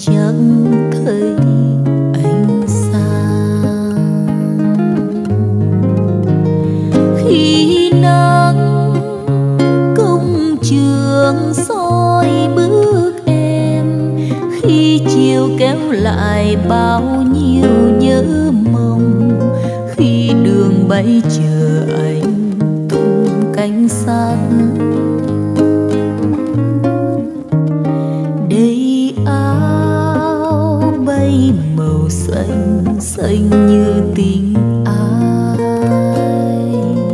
chẳng thấy ánh sáng. Khi nắng công trường soi bước em, khi chiều kéo lại bao nhiêu nhớ mong, khi đường bay chờ anh tung cánh sát. Đây áo bay màu xanh xanh như tình ai,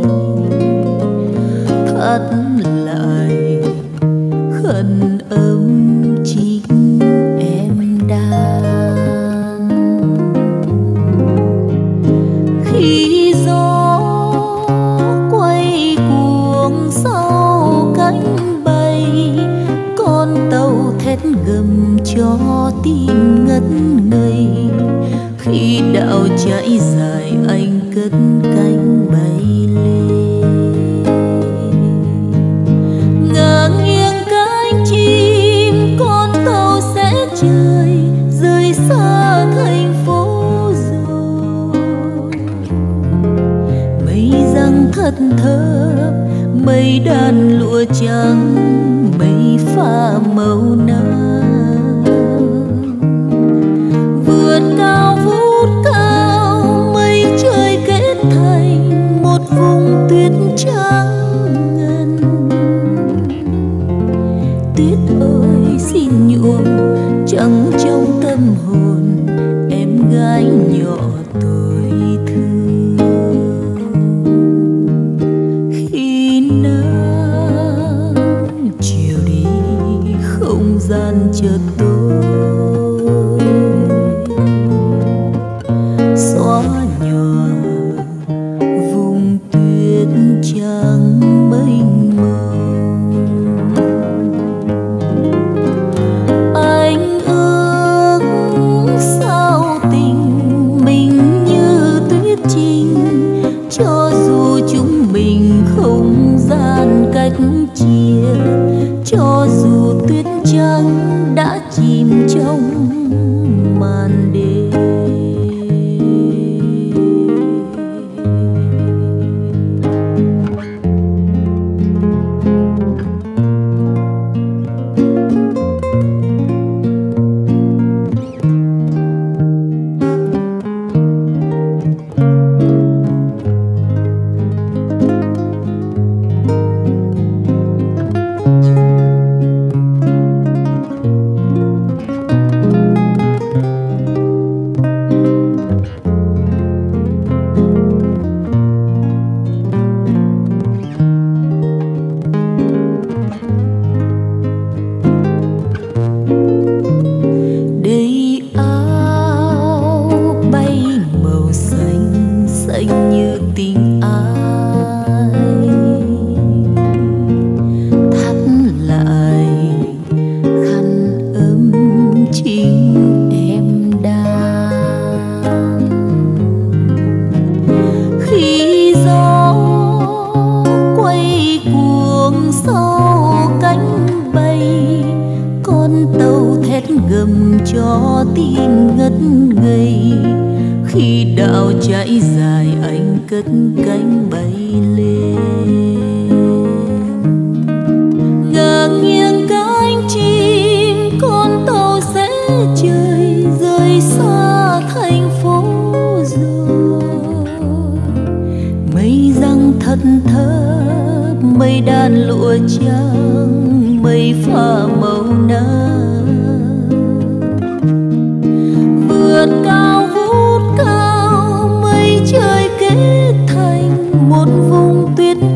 thắt lại khăn ấm chính em đan. Khi gió quay cuồng sau cánh bay, con tàu thét gầm cho tim ngất ngây. Khi đạo chạy dài anh cất cánh bay lên, ngả nghiêng cánh chim con tàu sẽ trời rời xa thành phố rồi. Mây giăng thật thơm, mây đàn lụa trắng, mây pha màu nắng. Vượt cao vút cao, mây trời kết thành một vùng tuyết trắng ngần. Tuyết ơi xin nhuộm trắng trong tâm hồn em gái nhỏ tuổi thơ. Khi nắng chiều đi không gian chợt tối, xóa nhòa vùng tuyết trắng mênh mông. Anh ước sao tình mình như tuyết trinh, cho dù chúng mình không gian cách chia, cho dù tuyết trắng đã chìm trong màn đêm. Gầm cho tim ngất ngây. Khi đạo chạy dài anh cất cánh bay lên, ngả nghiêng cánh chim con tàu sẽ trời rời xa thành phố rồi. Mây giăng thật thơm, mây đàn lụa trắng, mây pha màu nắng. Vượt cao vút cao, mây trời kết thành một vùng tuyết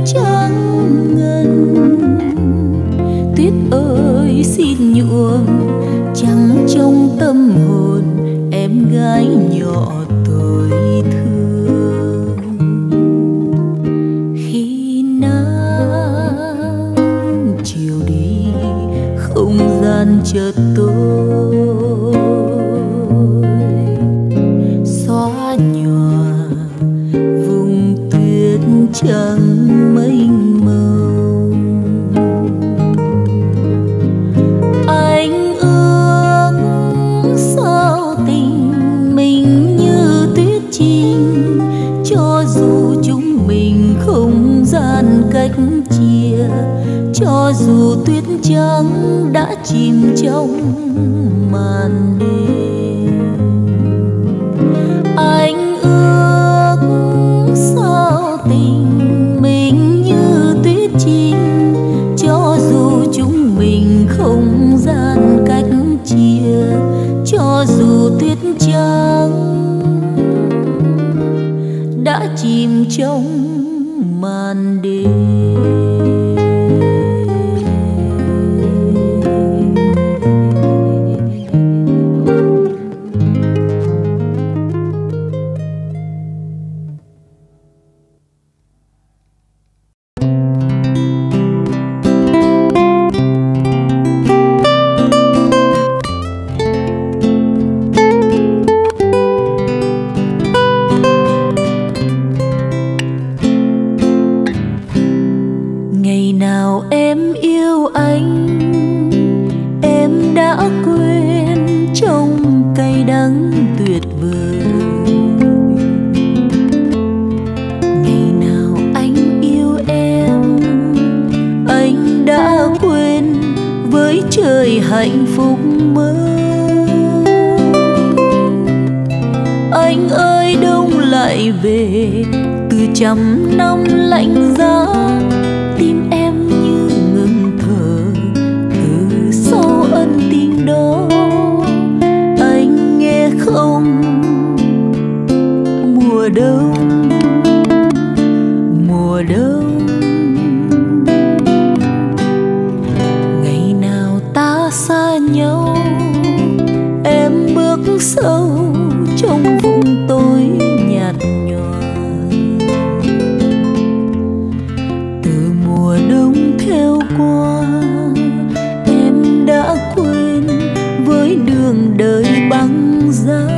đã chìm trong màn đêm. Anh ước sao tình mình như tuyết trinh, cho dù chúng mình không gian cách chia, cho dù tuyết trắng đã chìm trong màn đêm. Hạnh phúc mơ anh ơi, đông lại về từ trăm năm lạnh giá, tim em như ngừng thở từ sau ân tình đó. Anh nghe không, mùa đông, mùa đông xa nhau, em bước sâu trong vùng tối nhạt nhòa. Từ mùa đông theo qua, em đã quên với đường đời băng giá.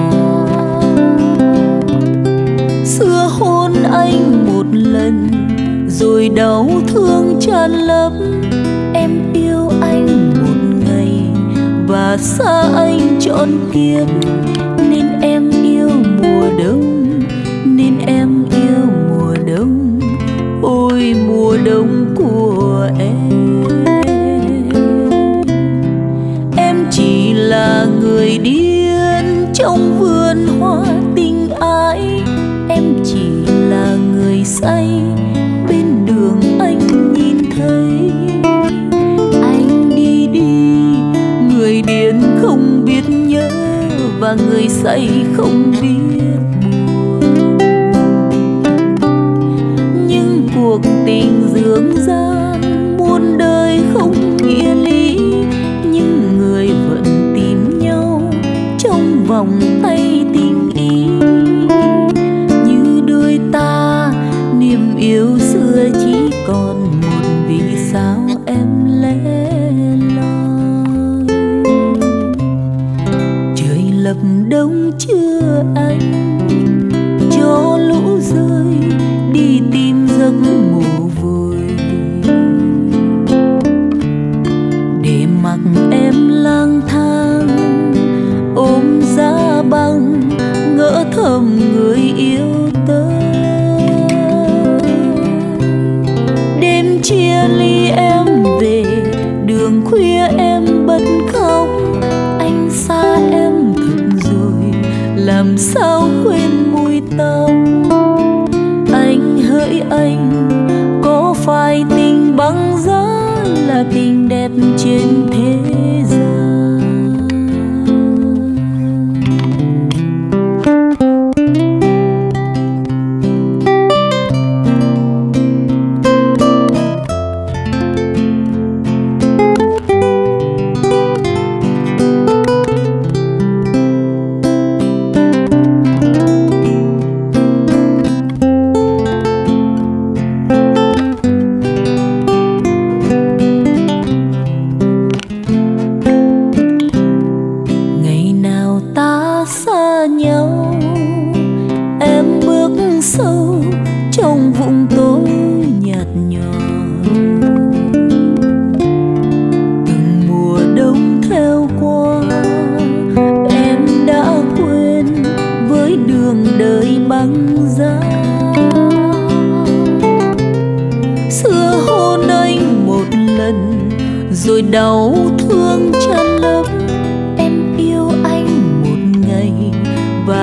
Xưa hôn anh một lần rồi đau thương tràn lấp, em yêu anh và xa anh trọn kiếp, nên em yêu mùa đông, nên em yêu mùa đông. Ôi mùa đông của em chỉ là người điên trong vườn hoa tình ái, em chỉ là người say bên đường anh nhìn thấy. Người điên không biết nhớ và người say không biết buồn, nhưng cuộc tình dương gian muôn đời không nghĩa lý, nhưng người vẫn tìm nhau trong vòng tay tình ý. Như đôi ta niềm yêu xưa chỉ còn một, vì sao em lẻ lập đông chưa anh cho lũ rơi đi tìm giấc ngủ vùi, để mặc em lang thang ôm giá băng ngỡ thầm người yêu tớ. Đêm chia ly em về đường khuya em bật khóc, anh xa em làm sao quên mùi tóc. Anh hỡi anh, có phải tình băng giá là tình đẹp trên thế gian?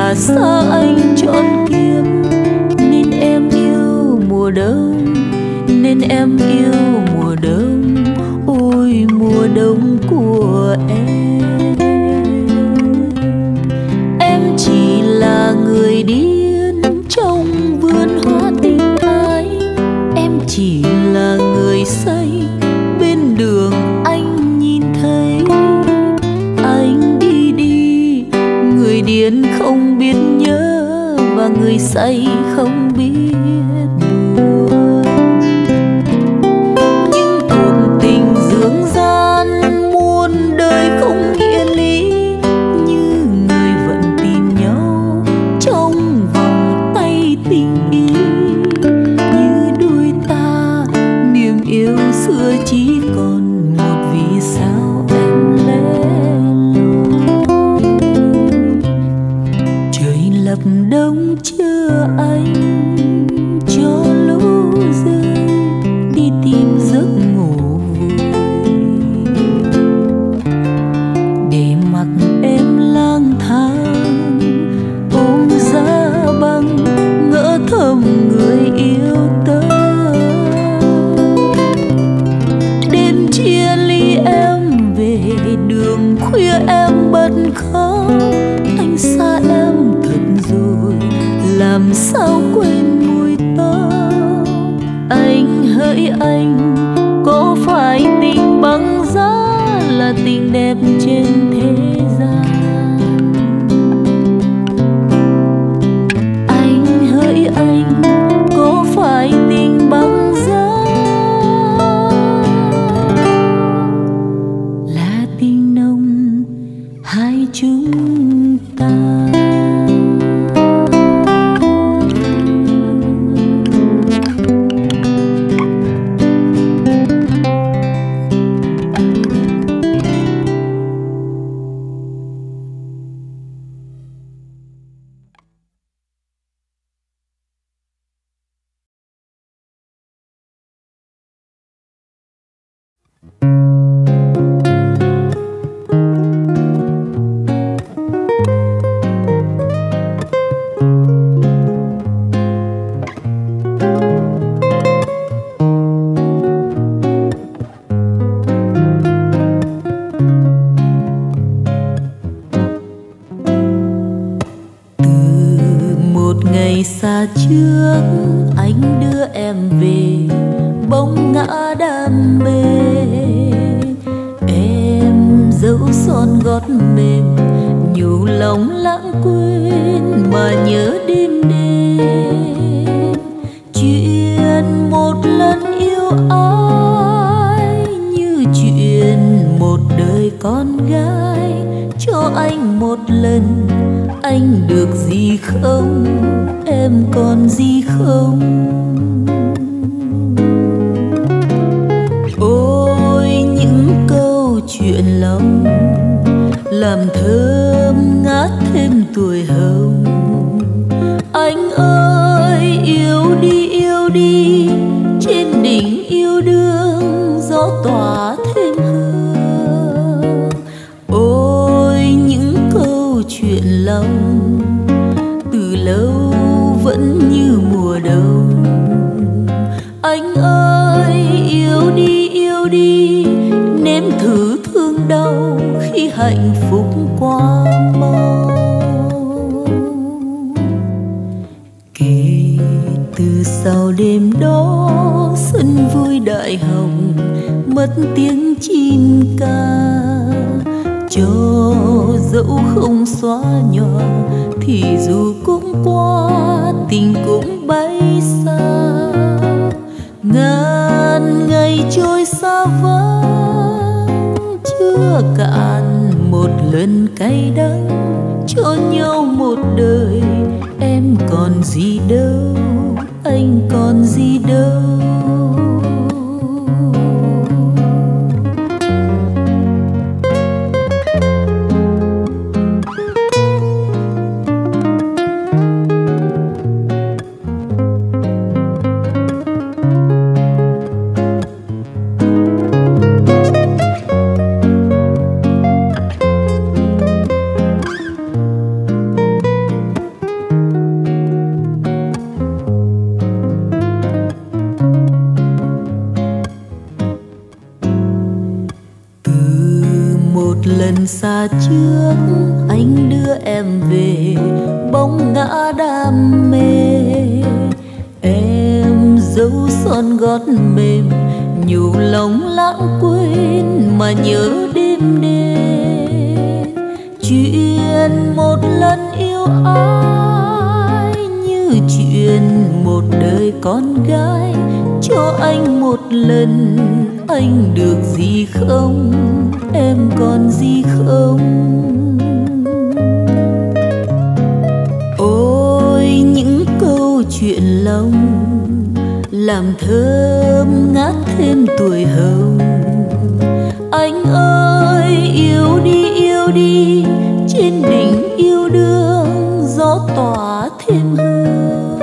và xa anh trọn kiếp. Nên em yêu mùa đông, nên em yêu mùa đông, ôi mùa đông của em. Em chỉ là người điên trong vườn hoa tình ái, em chỉ là người say bên đường anh nhìn thấy. Anh đi đi, người điên không biết nhớ và người say không biết buồn. Nhưng cuộc tình dương gian muôn đời không nghĩa lý, như người vẫn tìm nhau trong vòng tay tình ý. Như đôi ta niềm yêu xưa chỉ còn một vì sao em lẻ loi. Trời lập đông chờ anh cho lũ rơi đi tìm giấc ngủ vui, để mặc em lang thang ôm giá băng ngỡ thầm người yêu tớ. Đêm chia ly em về đường khuya em bật khóc, anh xa em thật rồi làm sao quên mùi tóc. Anh hỡi anh, có phải tình băng giá là tình đẹp trên thế gian? Anh hỡi anh, có phải tình băng giá là tình nồng hai chúng ta? Xa trước anh đưa em về bóng ngã đam mê, em dẫu son gót mềm nhủ lòng lãng quên mà nhớ đêm đêm. Chuyện một lần yêu ai như chuyện một đời con gái, cho anh một lần anh được gì không, em còn gì không? Ôi những câu chuyện lòng làm thơm ngát thêm tuổi hồng. Anh ơi yêu đi trên đỉnh yêu đương gió tỏa thêm hương. Ôi những câu chuyện lòng từ lâu vẫn như mùa đông. Anh ơi yêu đi nếm thử thương đau khi hạnh phúc qua mau. Kể từ sau đêm đó sân vui đại hồng mất tiếng chim ca, cho dẫu không xóa nhòa thì dù cũng qua tình cũng bay xa. Ngàn ngày trôi xa vắng chưa cạn một lần cay đắng, cho nhau một đời em còn gì đâu, anh còn gì đâu. gần xa trước anh đưa em về bóng ngã đam mê. Em dấu son gót mềm nhủ lòng lãng quên mà nhớ đêm đêm. Chuyện một lần yêu ai như chuyện một đời con gái. Cho anh một lần anh được gì không, em còn gì không? Ôi những câu chuyện lòng làm thơm ngát thêm tuổi hồng. Anh ơi yêu đi trên đỉnh yêu đương gió tỏa thêm hương.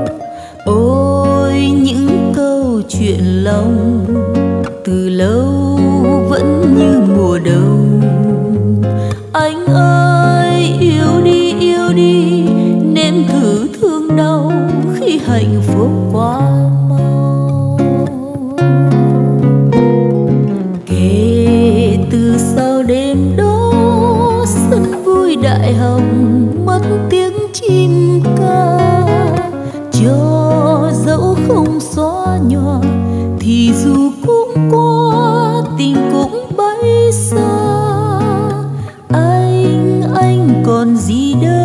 Ôi những câu chuyện lòng từ lâu vẫn như mùa đông. Anh ơi yêu đi nếm thử thương đau khi hạnh phúc quá mau. Kể từ sau đêm đó sân vui đại hồng mất tiếng chim ca. Cho dẫu không xóa nhòa thì dù cũng qua tình cũng bay xa. Anh còn gì đâu